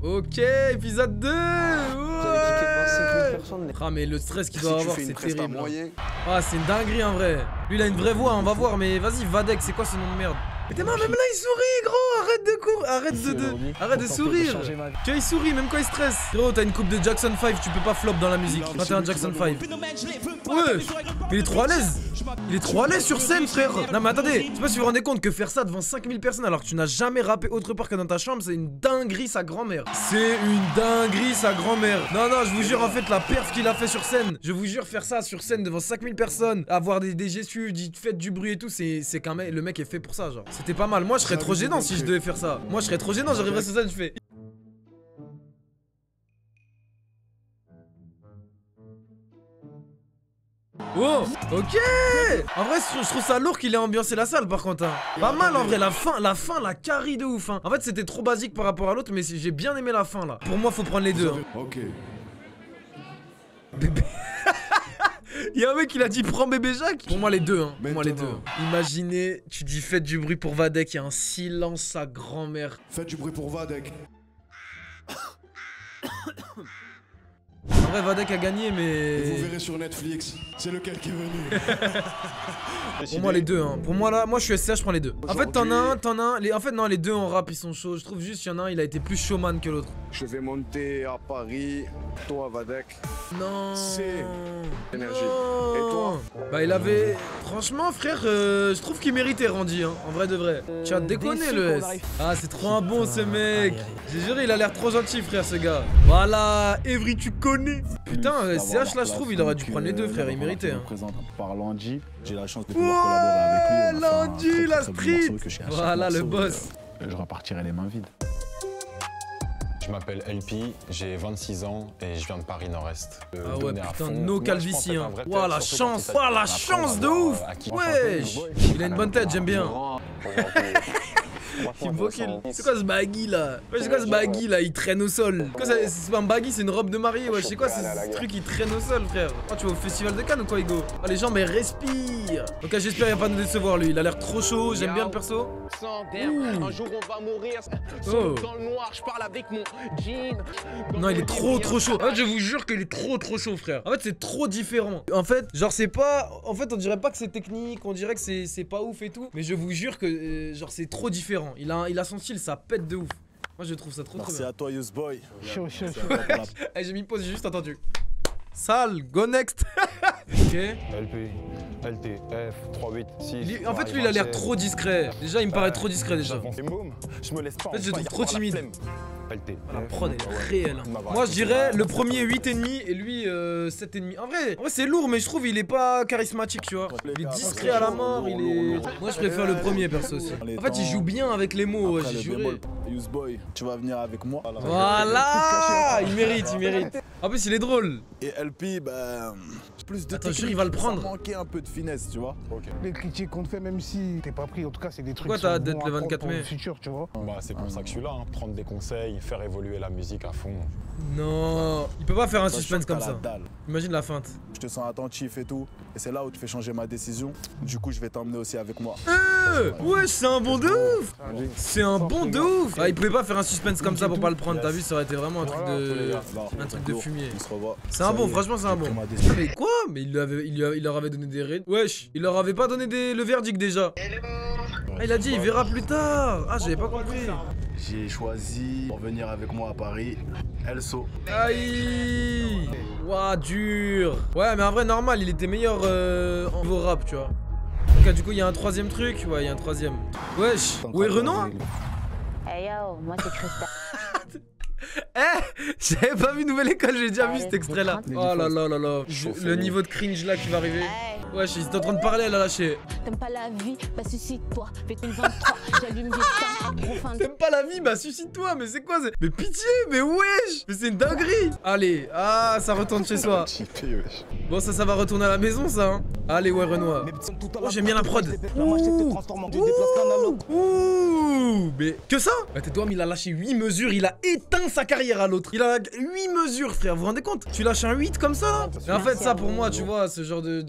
Ok, épisode 2. Ah mais le stress qu'il doit avoir, c'est terrible. Ah c'est une dinguerie en vrai. Lui il a une vraie voix, on va voir. Mais vas-y Vadek, c'est quoi ce nom de merde? Mais t'es même là il sourit gros. Arrête de courir, arrête de sourire. Tu vois il sourit même quand il stresse. Gros t'as une coupe de Jackson 5, tu peux pas flop dans la musique quand t'es un Jackson 5. Ouais, mais il est trop à l'aise. Il est trop à l'aise sur scène frère. Non mais attendez, je sais pas si vous vous rendez compte que faire ça devant 5000 personnes alors que tu n'as jamais rappé autre part que dans ta chambre, c'est une dinguerie sa grand-mère. C'est une dinguerie sa grand-mère. Non je vous jure en fait la perf qu'il a fait sur scène. Je vous jure faire ça sur scène devant 5000 personnes, avoir des gestuels, faites du bruit et tout, c'est qu'un mec, le mec est fait pour ça genre. C'était pas mal. Moi je serais trop gênant si je devais faire ça. Moi je serais trop gênant, j'arriverais sur scène, je fais. Oh, ok. En vrai je trouve ça lourd qu'il ait ambiancé la salle par contre hein. Pas mal en vrai, la fin, la carry de ouf hein. En fait c'était trop basique par rapport à l'autre, mais j'ai bien aimé la fin là. Pour moi faut prendre les deux hein. Ok. Bébé. Il y a un mec qui a dit prends bébé Jacques. Pour moi les deux hein. Pour moi les deux. Imaginez, tu dis faites du bruit pour Vadek, il y a un silence sa grand-mère. Faites du bruit pour Vadek. En vrai Vadek a gagné mais... Vous verrez sur Netflix, c'est lequel qui est venu. Pour moi les deux hein. Pour moi là, moi je suis SCH, je prends les deux. En fait t'en as un, en fait non les deux en rap ils sont chauds. Je trouve juste qu'il y en a un il a été plus showman que l'autre. Je vais monter à Paris, toi Vadek. Non. C'est énergie. Non. Et toi? Bah il avait... Franchement frère, je trouve qu'il méritait Randy hein. En vrai de vrai. Tu as déconné le S. Ah c'est trop un bon ce mec. J'ai juré il a l'air trop gentil frère ce gars. Voilà, Evry tu connais. Putain SCH là je trouve il aurait dû prendre les deux frère, il méritait hein. Par Landy, j'ai la chance de pouvoir collaborer avec lui. Landy la street. Voilà le boss. Je repartirai les mains vides. Je m'appelle LP, j'ai 26 ans et je viens de Paris Nord-Est. Ah ouais putain, no calvitie hein. Ouah la chance, ouah la chance de ouf. Wesh, il a une bonne tête, j'aime bien. C'est quoi ce baggy là? Ouais, c'est quoi ce baggy là? Il traîne au sol. C'est pas un baggy, c'est une robe de mariée. Ouais, je sais quoi, c'est ce truc qui traîne au sol, frère. Oh, tu vas au festival de Cannes ou quoi, Hugo? Oh, les gens, mais respire. Ok, j'espère qu'il va pas nous décevoir lui. Il a l'air trop chaud, j'aime bien le perso. Un jour on va mourir. Dans le noir, je parle avec mon jean. Non, il est trop chaud. En fait, je vous jure qu'il est trop chaud, frère. En fait, c'est trop différent. En fait, genre, c'est pas. En fait, on dirait pas que c'est technique, on dirait que c'est pas ouf et tout. Mais je vous jure que, genre, c'est trop différent. Il a son style, ça pète de ouf. Moi je trouve ça trop bien. Merci à toi Yousboy. Chaud. Eh, j'ai mis pause, j'ai juste entendu. Sale, go next. Ok. LP, LT, F, 3, 8, 6. En fait lui il a l'air trop discret. Déjà il me paraît trop discret déjà. Je me laisse pas. En fait je le trouve trop timide. LT. La prod elle est réelle. Moi je dirais le premier 8,5 et lui 7,5. En vrai c'est lourd mais je trouve il est pas charismatique tu vois. Il est discret à la mort, il est... Moi je préfère le premier perso aussi. En fait il joue bien avec les mots, ouais, j'ai juré. Yousboy, tu vas venir avec moi. Voilà. Il mérite. En plus il est drôle. Et LP, bah... plus de attends, il va le prendre. Ça manquait un peu de finesse, tu vois. Les critiques qu'on te fait, même si t'es pas pris, en tout cas, c'est des trucs. Pourquoi t'as hâte d'être le 24 mai futur, tu vois. Bah, c'est pour ça que je suis là, hein. Prendre des conseils, faire évoluer la musique à fond. Non, il peut pas faire un suspense comme ça. Imagine la feinte. Je te sens attentif et tout, et c'est là où tu fais changer ma décision. Du coup, je vais t'emmener aussi avec moi. Ouais, c'est un bon de ouf. C'est un bon de ouf. Ah, il pouvait pas faire un suspense comme ça pour pas le prendre. T'as vu, ça aurait été vraiment un truc de fumier. C'est un bon, franchement, c'est un bon. Mais quoi? Mais il leur avait donné des raids. Wesh, il leur avait pas donné le verdict déjà. Ah, il a dit il verra plus tard. Ah, j'avais pas compris. J'ai choisi pour venir avec moi à Paris, Elso. Aïe. Ouah, dur. Ouais, mais en vrai, normal, il était meilleur en vos rap, tu vois. Ok, du coup, il y a un troisième truc. Ouais, il y a un troisième. Wesh, où est Renoir? Hey yo, moi c'est Christa. Eh, j'avais pas vu Nouvelle École, j'ai déjà vu cet extrait là. Oh là là là là, le niveau de cringe là qui va arriver. Wesh, ils étaient en train de parler, elle a lâché. T'aimes pas la vie, bah suicide-toi. Fais une 23, j'allume des temps. T'aimes pas la vie, bah suicide-toi, mais c'est quoi? Mais pitié, mais wesh. Mais c'est une dinguerie. Allez, ah, ça retourne chez soi. Bon, ça va retourner à la maison, ça. Hein. Allez, ouais, Renoir. Oh, j'aime bien la prod. Ouh, mais que ça? Bah, tais-toi, mais il a lâché 8 mesures, il a éteint sa carrière à l'autre. Il a 8 mesures, frère, vous vous rendez compte? Tu lâches un 8 comme ça là? Mais en fait, ça pour moi, tu vois, ce genre de personne aussi.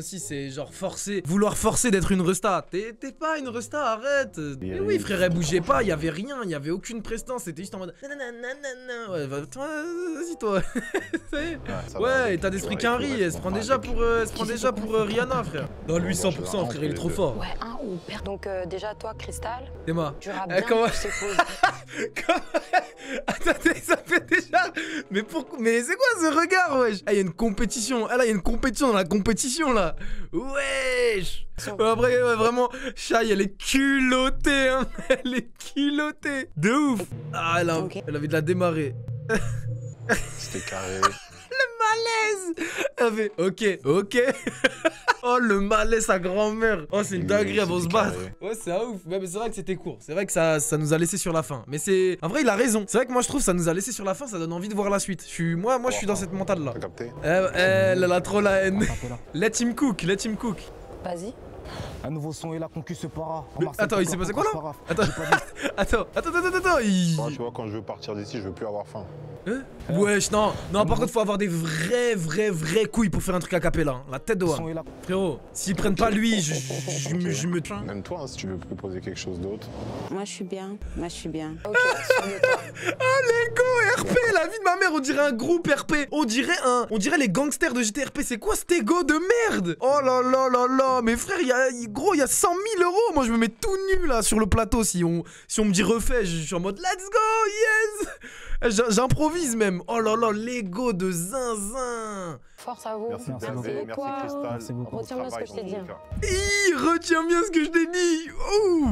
aussi, c'est genre forcer, vouloir forcer d'être une resta. T'es pas une resta, arrête. Mais oui, frère, elle bougeait pas, il y avait rien, il y avait aucune prestance, c'était juste en mode nanana. Ouais, vas-y toi. Ouais, état d'esprit qu'un riz, elle se prend déjà pour Rihanna, frère. Non, lui 100%, frère, il est trop fort. Ouais, un ou père. Donc déjà toi, Cristal. T'es moi. Tu rappes bien, comment... tu sais poser. Attendez, ça fait déjà. Mais pourquoi? Mais c'est quoi ce regard, wesh? Ah, il y a une compétition. Ah là, il y a une compétition dans la compétition là. Wesh. Après, ouais, vraiment, Shai, elle est culottée, hein. Elle est culottée. De ouf. Ah, elle a envie de la démarrer. C'était carré. Le malaise. Elle fait ok. Oh, le malaise à grand-mère. Oh, c'est une dinguerie avant de se battre. Ouais, c'est un ouf. Ouais, mais c'est vrai que c'était court. C'est vrai que ça nous a laissé sur la fin. Mais c'est... En vrai, il a raison. C'est vrai que moi, je trouve que ça nous a laissé sur la fin. Ça donne envie de voir la suite. Moi, je suis dans cette mentale-là. T'as capté? Elle a trop la haine. Let him cook. Vas-y. Un nouveau son et la concu se para. Attends, il s'est passé quoi là? Attends. Moi, tu vois, quand je veux partir d'ici, je veux plus avoir faim. Wesh, non, par contre, faut avoir des vraies couilles pour faire un truc à capella. Hein. La tête de Wa. Frérot, s'ils prennent pas lui, je me tue. Même toi, hein, si tu veux proposer quelque chose d'autre. Moi je suis bien. Ok, sur le Ah, les go RP, la vie de ma mère, on dirait un groupe RP. On dirait les gangsters de GTRP. C'est quoi cet ego de merde? Oh là là, mais frère, il y a 100 000 €. Moi, je me mets tout nu là sur le plateau. Si on me dit refait, je suis en mode let's go, yes. J'improvise même. Oh là là, l'ego de zinzin. Force à vous. Merci Cristal. Merci beaucoup. Retiens bien ce que je t'ai dit. Retiens bien ce que je t'ai dit. Ouh.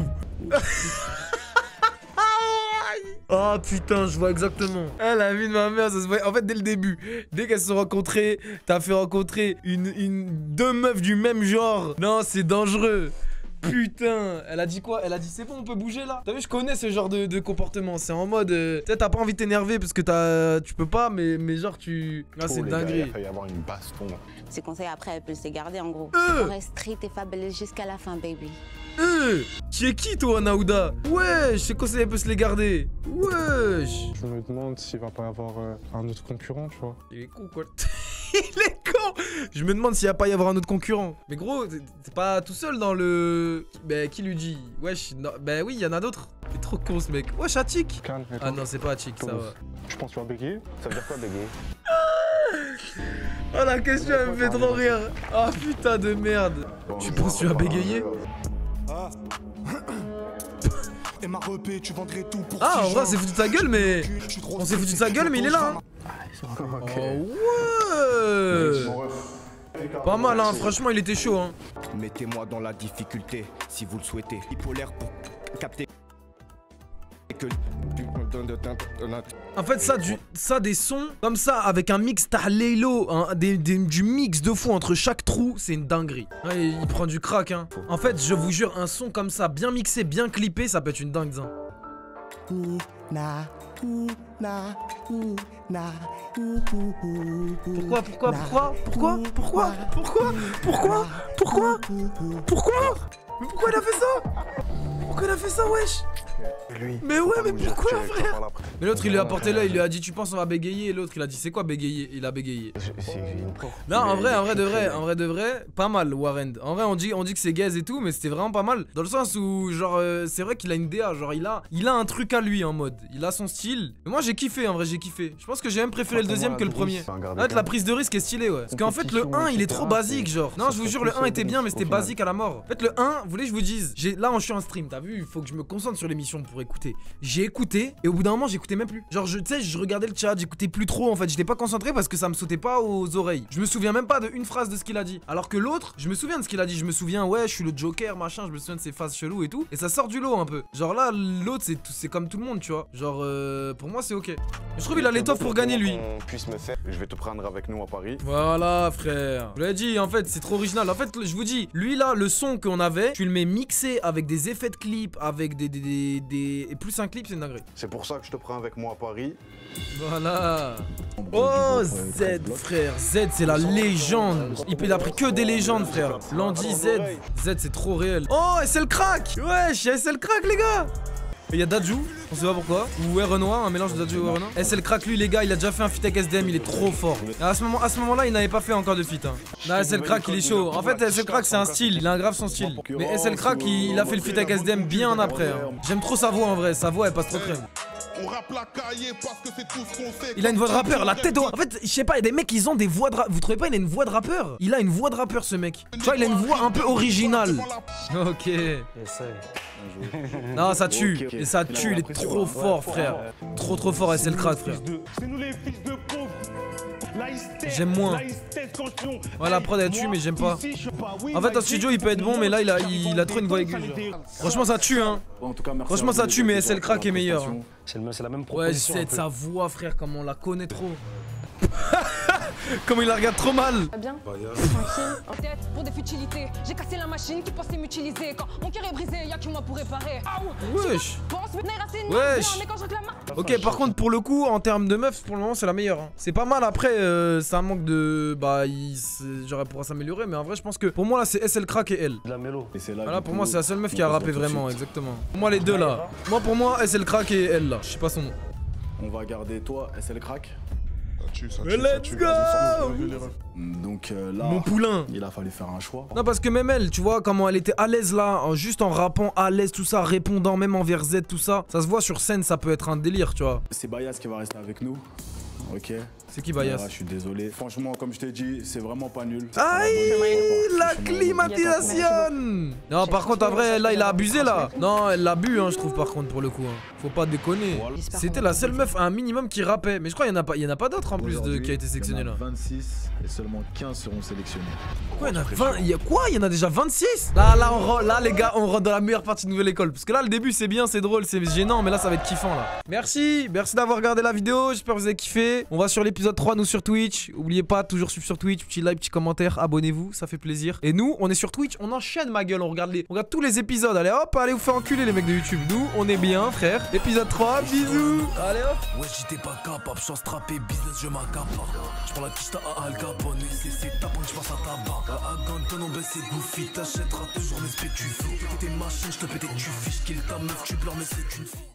Oh putain, je vois exactement. Ah, la vie de ma mère, ça se voit. En fait, dès le début, dès qu'elles se sont rencontrées, t'as fait rencontrer deux meufs du même genre. Non, c'est dangereux. Putain, elle a dit quoi? Elle a dit c'est bon, on peut bouger là. T'as vu, je connais ce genre de comportement. C'est en mode, tu sais, t'as pas envie de t'énerver parce que tu peux pas, mais genre tu... Ah, c'est dinguerie. Il va y avoir une baston. Ses conseils après, elle peut se garder en gros. On reste street et fabulous jusqu'à la fin, baby. Tu es qui toi, Naouda? Wesh, ses conseils, elle peut se les garder. Wesh. Je me demande s'il va pas y avoir un autre concurrent, tu vois. Il est con quoi. Il est con. Je me demande s'il va pas y avoir un autre concurrent. Mais gros, t'es pas tout seul dans le... Bah, qui lui dit? Wesh, non... Bah oui, il y en a d'autres. T'es trop con ce mec. Wesh, Atchik. Ah non, c'est pas Atchik, ça va. Je pense que tu vas bégayer. Ça veut dire quoi bégayer? Oh, la question, elle me fait trop rire. Oh putain de merde. Tu penses que tu vas bégayer? Ah. Et ma repée, tu vendrais tout pour ah, en vrai, on s'est foutu de sa gueule, mais... On s'est foutu de sa gueule, mais il est là, hein. Oh, ouais. Pas mal, hein. Franchement, il était chaud, hein. Mettez-moi dans la difficulté, si vous le souhaitez. Bipolaire pour capter... En fait, ça des sons comme ça avec un mix tahleilo, hein, du mix de fou entre chaque trou, c'est une dinguerie. Ouais, il prend du crack, hein. En fait, je vous jure, un son comme ça, bien mixé, bien clippé, ça peut être une dingue, hein. Pourquoi il a fait ça? Pourquoi il a fait ça, wesh? Mais ouais, mais pourquoi, frère? Mais l'autre, il lui a porté l'œil, il lui a dit tu penses on va bégayer? Et l'autre, il a dit c'est quoi bégayer? Il a bégayé. Non, en vrai de vrai, pas mal, Warren. En vrai, on dit que c'est gaze et tout, mais c'était vraiment pas mal. Dans le sens où, genre, c'est vrai qu'il a une DA, genre, il a un truc à lui en mode. Il a son style. Et moi, j'ai kiffé, en vrai, j'ai kiffé. Je pense que j'ai même préféré le deuxième que le premier. En fait, la prise de risque est stylée, ouais. Parce qu'en fait, le 1, il est trop basique, genre. Non, je vous jure, le 1 était bien, mais c'était basique à la mort. En fait, le 1, vous voulez que je vous dise, là, je suis en stream, t'as vu? Il faut que je me concentre sur l'émission pour écouter. J'ai écouté et au bout d'un moment j'écoutais même plus. Genre tu sais, je regardais le chat, j'écoutais plus trop en fait, j'étais pas concentré parce que ça me sautait pas aux oreilles. Je me souviens même pas d'une phrase de ce qu'il a dit. Alors que l'autre, je me souviens de ce qu'il a dit, je me souviens ouais, je suis le Joker, machin, je me souviens de ses phases cheloues et tout. Et ça sort du lot un peu. Genre là, l'autre c'est comme tout le monde, tu vois. Genre pour moi c'est ok. Mais je trouve il a l'étoffe pour gagner lui. Puisse me faire, je vais te prendre avec nous à Paris. Voilà frère. Je vous l'ai dit, en fait c'est trop original. En fait je vous dis, lui là, le son qu'on avait, tu le mets mixé avec des effets de clip, avec et plus un clip, c'est une dinguerie. C'est pour ça que je te prends avec moi à Paris. Voilà. Oh Z frère, Z c'est la légende. Il a pris que des légendes frère. Landy Z c'est trop réel. Oh SL Crack. Ouais, c'est SL Crack les gars. Il y a Dadju, on sait pas pourquoi. Ou Renoir, un mélange de Dadju et Renoir. SL Crack, lui, les gars, il a déjà fait un feat avec SDM, il est trop fort. Et à ce moment-là, il n'avait pas fait encore de feat. Hein. Non, SL Crack, il est chaud. En fait, SL Crack, c'est un style, il a un grave son style. Mais SL Crack, il a fait le feat avec SDM bien après. Hein. J'aime trop sa voix en vrai, sa voix, elle passe trop crème. On rappe la cahier parce que c'est tout ce qu'on sait. Il a une voix de rappeur, la tête de... En fait, je sais pas, il y a des mecs, ils ont des voix de rappeur. Vous trouvez pas, il a une voix de rappeur? Il a une voix de rappeur, ce mec. Tu vois, il a une voix un peu originale. Ok. Non, ça tue. Et ça tue, il est trop fort, frère. Trop fort, SL Crack, frère. C'est nous les fils de pauvres. J'aime moins. Ouais, la prod elle tue, mais j'aime pas. En fait, en studio il peut être bon, mais là il a trop une voix aiguë. Franchement, ça tue, hein. Franchement, ça tue, mais SL Crack est meilleur. C'est la même Ouais, c'est sa voix, frère, comme on la connaît trop. Comme il la regarde trop mal. Bien. Tranquille. En tête pour des futilités. J'ai cassé la machine qui pensait m'utiliser. Quand mon cœur est brisé, y'a que moi pour réparer. Wesh. Wesh. Ok, par contre, pour le coup, en termes de meufs, pour le moment, c'est la meilleure. Hein. C'est pas mal. Après, c'est un manque de. Bah, j'aurais pourra s'améliorer, mais en vrai, je pense que pour moi, là, c'est SL Crack et elle. La mélo. Voilà, pour moi, c'est la seule meuf qui a rappé vraiment, exactement. Pour moi, les deux là. Pour moi, SL Crack et elle là. Je sais pas son nom. On va garder toi, SL Crack. Let's go! Donc là, mon poulain. Il a fallu faire un choix. Non, parce que même elle, tu vois comment elle était à l'aise là, juste en rappant à l'aise, tout ça, répondant même envers Z, tout ça. Ça se voit sur scène, ça peut être un délire, tu vois. C'est Bayas qui va rester avec nous. Ok. C'est qui Bayas? Je suis désolé. Franchement, comme je t'ai dit, c'est vraiment pas nul. Aïe, la climatisation. Non, par contre, en vrai, là, il a abusé là. Non, elle l'a bu, hein, je trouve, par contre, pour le coup. Hein. Faut pas déconner. C'était la seule meuf à un minimum qui rappait. Mais je crois qu'il y en a pas d'autres en plus qui a été sélectionné là. 26 et seulement 15 seront sélectionnés. Quoi, il y en a 20? Il y en a déjà 26? Là, les gars, on rentre dans la meilleure partie de Nouvelle École. Parce que là, le début, c'est bien, c'est drôle, c'est gênant, mais là, ça va être kiffant là. Merci d'avoir regardé la vidéo. J'espère que vous avez kiffé. On va sur l'épisode 3, nous sur Twitch. Oubliez pas, toujours suivre sur Twitch. Petit like, petit commentaire, abonnez-vous, ça fait plaisir. Et nous, on est sur Twitch, on enchaîne ma gueule. On regarde tous les épisodes. Allez hop, allez vous faire enculer les mecs de YouTube. Nous, on est bien, frère. Épisode 3, bisous. Allez hop. Ouais, j'étais pas capable, chance trappé, business, je m'accapare. J'prends la quiche à Al Capone, c'est ta pointe, j'passe à tabac. À Ganton, on baisse ses goofy, t'achèteras toujours mes spétufs. Tes machines, j'te pétais, tu fiches, kill ta meuf, tu pleures, mais c'est une fille.